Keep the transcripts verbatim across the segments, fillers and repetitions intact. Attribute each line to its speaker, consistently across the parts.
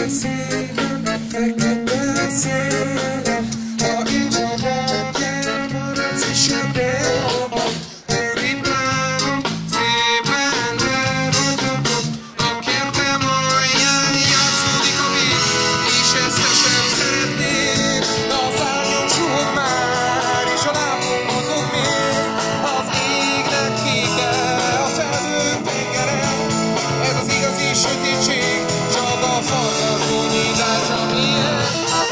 Speaker 1: szívem, fekete szélem, ha így csodálják, maradsz is a bélban. Turipánom, szépen leragadom, a kertem alján játszódik a víz, és ezt te sem szeretnéd. A szárnyom suhog már, és a lábom mozog még, az égnek kéke, a felhők tengere. Ez az igazi sötétség, csak a forgató nyitása milyen.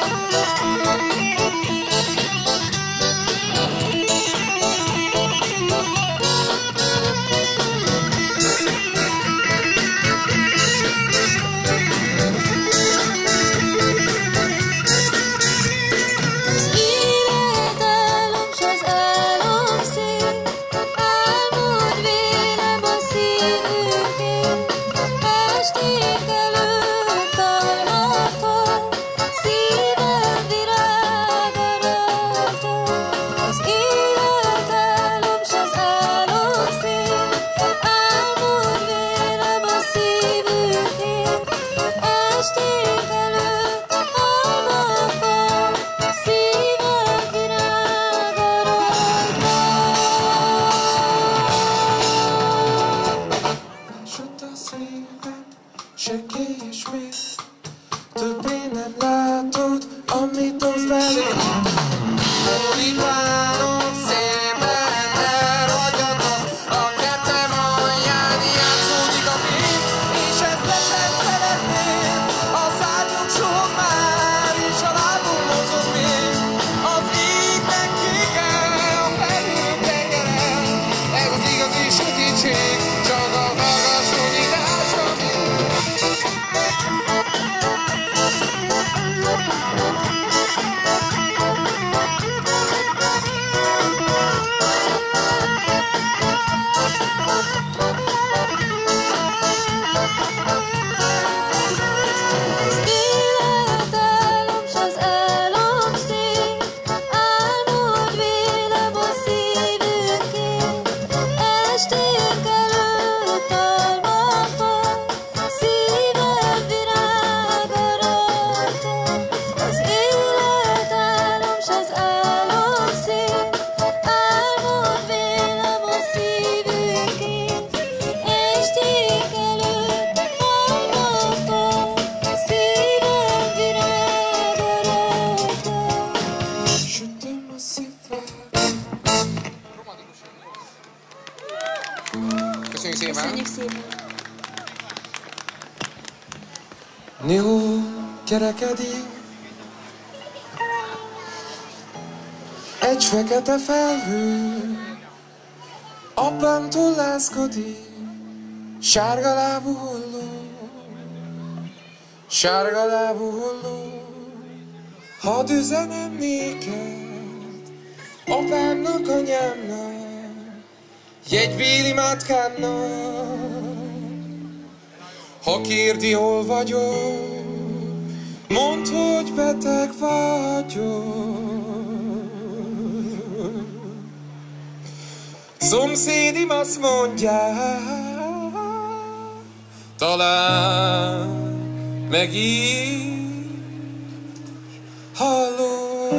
Speaker 1: Sekély ismét, többé nem látod, amit osz belém. Turipánom, szépen elragyadom, a kertem alján játszódik a fény, és ezt te sem szeretnéd. A szárnyunk suhog már, és a lábunk mozog még, az égnek kéke, a felhők tengere. Ez az igazi sötétség, csak a hallgassó nyitása mind. Köszönjük szépen!
Speaker 2: Köszönjük szépen!
Speaker 1: Nihó kerekedik, egy fekete felhő, apám tollászkodik, sárga lábú holló, sárga lábú holló. Hadd üzenem néked, apámnak, anyámnak, jegybéli mátkámnak. Ha kérdi, hol vagyok, mondd, hogy beteg vagyok. Szomszédim azt mondja, talán megint hallom.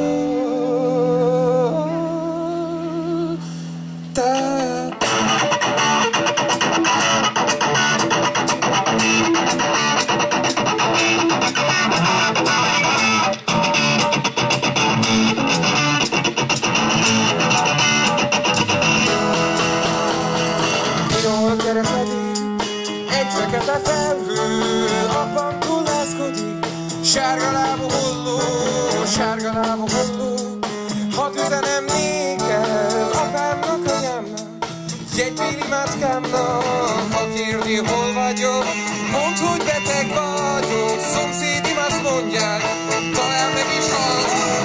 Speaker 1: Egy fekete felhő, apám tollászkodik, sárga lábú holló, sárga lábú holló. Hadd üzenem néked, apámnak, anyámnak, jegybéli mátkámnak. Ha kérdi, hol vagyok, mondd, hogy beteg vagyok. Szomszédim azt mondják, talán meg is hallom.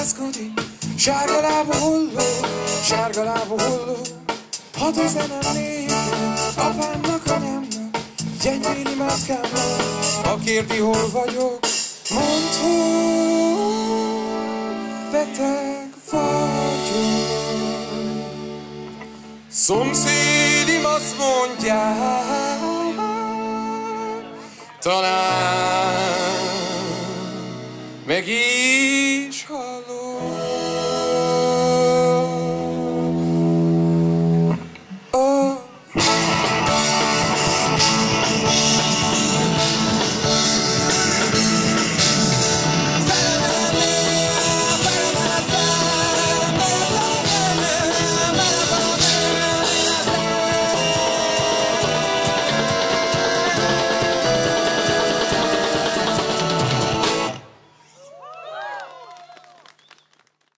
Speaker 1: vigyázkodik, sárga lábú hulló, sárga lábú hulló. Hadd üzenem nékem, apámnak, anyámnak, gyengén imádkámnak. Ha kérdi, hol vagyok, mondd, hogy beteg vagyok. Szomszédim azt mondják, talán megint